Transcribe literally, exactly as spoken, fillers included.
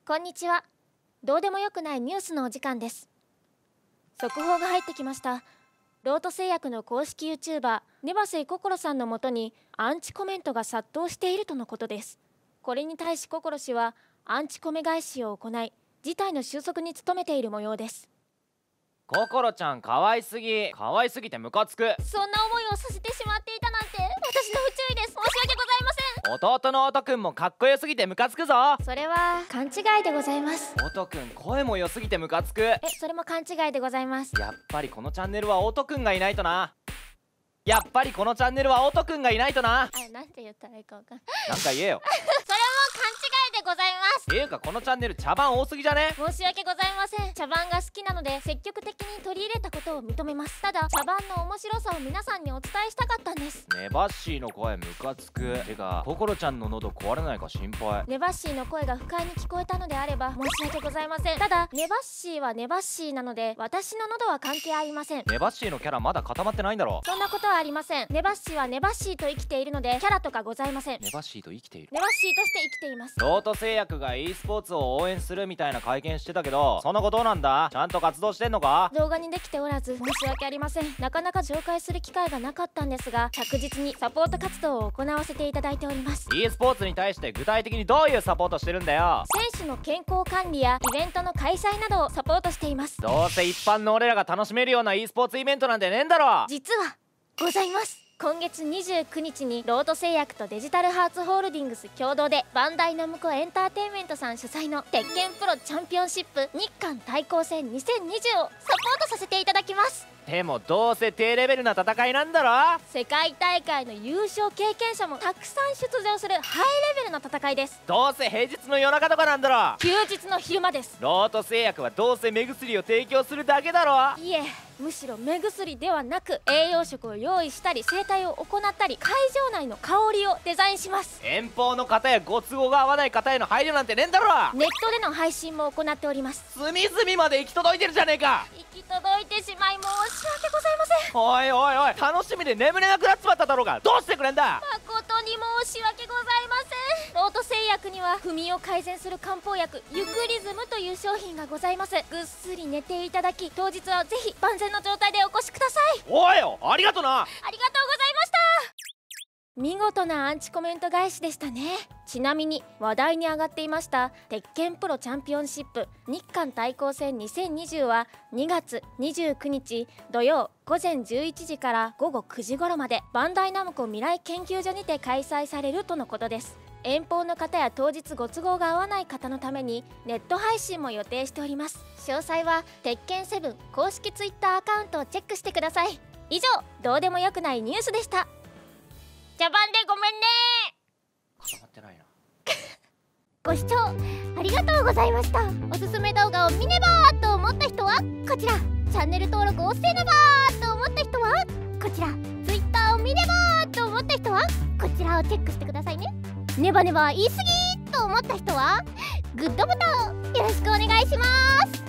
こんにちは。どうでもよくないニュースのお時間です。速報が入ってきました。ロート製薬の公式 YouTuber ネバセイココロさんのもとにアンチコメントが殺到しているとのことです。これに対しココロ氏はアンチコメ返しを行い、事態の収束に努めている模様です。 ココロちゃん可愛すぎ、可愛すぎてムカつく。 そんな思いをさせてしまっていたなんて私の不注意です。申し訳ございません。 弟のオトくんもかっこよすぎてムカつくぞ。 それは勘違いでございます。 オトくん声も良すぎてムカつく。 え、それも勘違いでございます。 やっぱりこのチャンネルはオトくんがいないとな。やっぱりこのチャンネルはオトくんがいないとな。 あ、なんて言ったらいいかわかんない。 なんか言えよ。 それも勘違いでございます。 ていうかこのチャンネル茶番多すぎじゃね。 申し訳ございません。茶番が好きなので積極的に取り入れたことを認めます。ただ茶番の面白さを皆さんにお伝えしたかったんです。 ネバッシーの声ムカつく。てかココロちゃんの喉壊れないか心配。 ネバッシーの声が不快に聞こえたのであれば申し訳ございません。ただネバッシーはネバッシーなので私の喉は関係ありません。 ネバッシーのキャラまだ固まってないんだろ。 そんなことはありません。ネバッシーはネバッシーと生きているのでキャラとかございません。 ネバッシーと生きている。 ネバッシーとして生きています。 ロート製薬が e スポーツを応援するみたいな会見してたけど、その後どうなんだ。ちゃんと活動してんのか。 動画にできておらず申し訳ありません。なかなか紹介する機会がなかったんですが着実にサポート活動を行わせていただいております。 e スポーツに対して具体的にどういうサポートしてるんだよ。 選手の健康管理やイベントの開催などをサポートしています。 どうせ一般の俺らが楽しめるような e スポーツイベントなんてねえんだろ。 実はございます。今月にじゅうくにちにロート製薬とデジタルハーツホールディングス共同でバンダイナムコエンターテインメントさん主催の鉄拳プロチャンピオンシップ日韓対抗戦にせんにじゅうをサポートさせていただきます。 でもどうせ低レベルな戦いなんだろ。 世界大会の優勝経験者もたくさん出場するハイレベルな戦いです。 どうせ平日の夜中とかなんだろ。 休日の昼間です。 ロート製薬はどうせ目薬を提供するだけだろ。 いえ、むしろ目薬ではなく栄養食を用意したり整体を行ったり会場内の香りをデザインします。 遠方の方やご都合が合わない方への配慮なんてねえんだろ。 ネットでの配信も行っております。 隅々まで行き届いてるじゃねえか。 行き届いてしまい申し訳ございません。 おいおいおい、楽しみで眠れなくなっちまっただろうが。どうしてくれんだ。 誠に申し訳ございません。ロート製薬には不眠を改善する漢方薬ユクリズムという商品がございます。ぐっすり寝ていただき当日はぜひ万全の状態でお越しください。 おいよ、ありがとな。 ありがとうございました。見事なアンチコメント返しでしたね。ちなみに話題に上がっていました鉄拳プロチャンピオンシップ日韓対抗戦にせんにじゅうはにがつにじゅうくにち土曜ごぜんじゅういちじからごごくじ頃までバンダイナムコ未来研究所にて開催されるとのことです。遠方の方や当日ご都合が合わない方のためにネット配信も予定しております。詳細は鉄拳セブン公式ツイッターアカウントをチェックしてください。以上、どうでもよくないニュースでした。茶番でごめんね。 固まってないな。 ご視聴ありがとうございました。おすすめ動画を見ねばーと思った人はこちら、チャンネル登録をせねばーと思った人はこちら、Twitter を見ねばーと思った人はこちらをチェックしてくださいね。ネバネバ言い過ぎーと思った人はグッドボタンをよろしくお願いします。